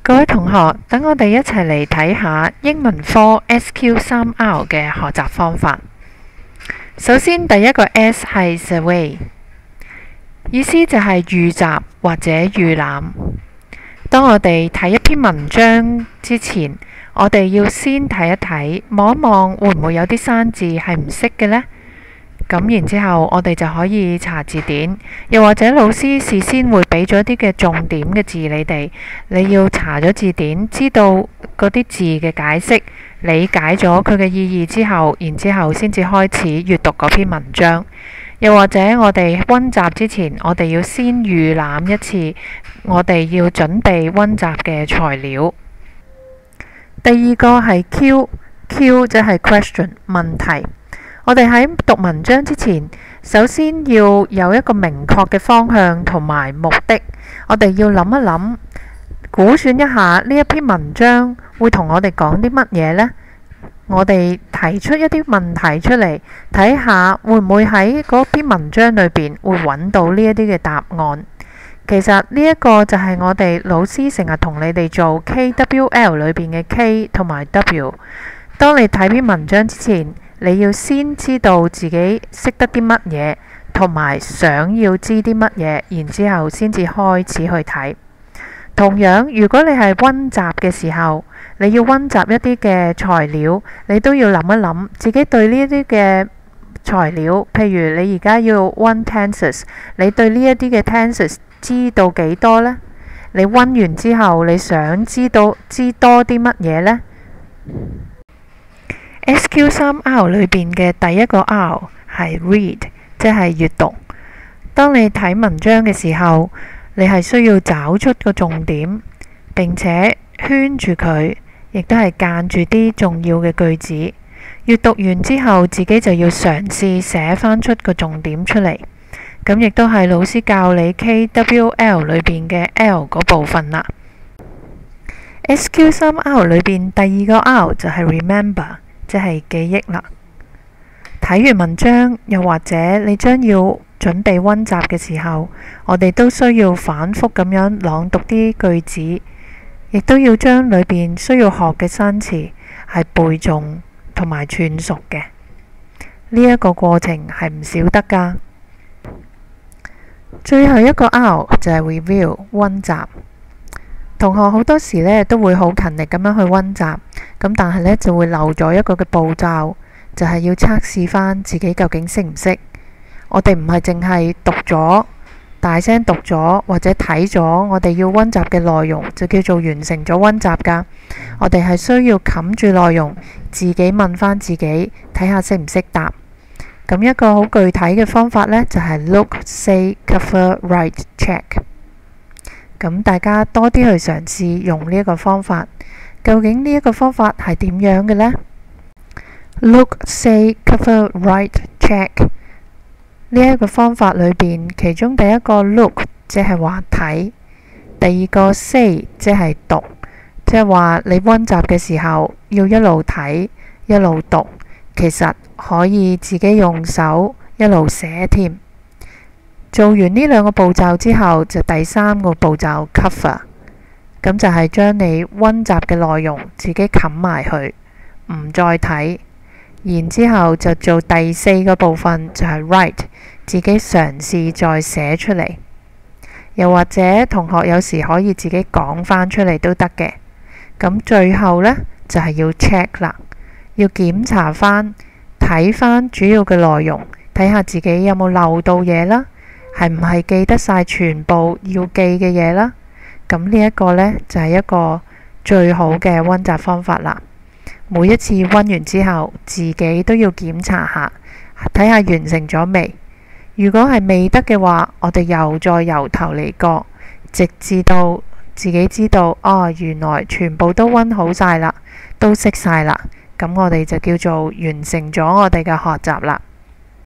各位同學，等我哋一齊嚟睇下英文科 SQ3R 嘅學習方法。首先，第一個 S 係 survey， 意思就係預習或者預覽。當我哋睇一篇文章之前，我哋要先睇一睇，望一望會唔會有啲生字係唔識嘅呢？咁然之後，我哋就可以查字典，又或者老師事先會俾咗一啲嘅重點嘅字你哋，你要查咗字典，知道嗰啲字嘅解釋，理解咗佢嘅意義之後，然之後先至開始閱讀嗰篇文章。又或者我哋溫習之前，我哋要先預覽一次，我哋要準備溫習嘅材料。第二個係 Q 即係 question 問題。我哋喺讀文章之前，首先要有一個明確嘅方向同埋目的。我哋要諗一諗，估算一下呢一篇文章會同我哋講啲乜嘢呢？我哋提出一啲問題出嚟，睇下會唔會喺嗰篇文章裏邊會揾到呢一啲嘅答案。其實呢一個就係我哋老師成日同你哋做 KWL 裏邊嘅 K 同埋 W。當你睇篇文章之前，你要先知道自己識得啲乜嘢，同埋想要知啲乜嘢，然之後先至開始去睇。同樣，如果你係溫習嘅時候，你要溫習一啲嘅材料，你都要諗一諗自己對呢啲嘅材料，譬如你而家要溫 tenses， 你對呢一啲嘅 tenses 知道幾多呢？你溫完之後，你想知多啲乜嘢呢？SQ3R 裏邊嘅第一個 R 係 read， 即係閱讀。當你睇文章嘅時候，你係需要找出個重點，並且圈住佢，亦都係間住啲重要嘅句子。閱讀完之後，自己就要嘗試寫翻出個重點出嚟。咁亦都係老師教你 KWL 裏邊嘅 L 嗰部分啦。SQ3R 裏邊第二個 R 就係 remember，即係記憶啦。睇完文章，又或者你將要準備溫習嘅時候，我哋都需要反覆咁樣朗讀啲句子，亦都要將裏邊需要學嘅新詞係背誦同埋串熟嘅。呢一個過程係唔少得噶。最後一個 R 就係 review， 溫習。同學好多時呢都會好勤力咁樣去溫習，咁但係呢就會漏咗一個嘅步驟，就係要測試翻自己究竟識唔識。我哋唔係淨係讀咗，大聲讀咗或者睇咗我哋要溫習嘅內容就叫做完成咗溫習噶。我哋係需要冚住內容，自己問翻自己，睇下識唔識答。咁一個好具體嘅方法呢，就係 look、say、cover、write、check。咁大家多啲去嘗試用呢一個方法。究竟呢一個方法係點樣嘅呢？ Look、say、cover、write、check 呢一個方法裏邊，其中第一個 look 即係話睇，第二個 say 即係讀，即係話你溫習嘅時候要一路睇一路讀，其實可以自己用手一路寫添。做完呢兩個步驟之後，就第三個步驟 cover， 咁就係將你溫習嘅內容自己冚埋去，唔再睇。然之後就做第四個部分，就係 write， 自己嘗試再寫出嚟。又或者同學有時可以自己講返出嚟都得嘅。咁最後呢，就係要 check 啦，要檢查返，睇返主要嘅內容，睇下自己有冇漏到嘢啦。係唔係記得晒全部要記嘅嘢啦？咁呢一個呢，就係一個最好嘅溫習方法啦。每一次溫完之後，自己都要檢查下，睇下完成咗未。如果係未得嘅話，我哋又再由頭嚟過，直至到自己知道原來全部都溫好晒啦，都識晒啦。咁我哋就叫做完成咗我哋嘅學習啦。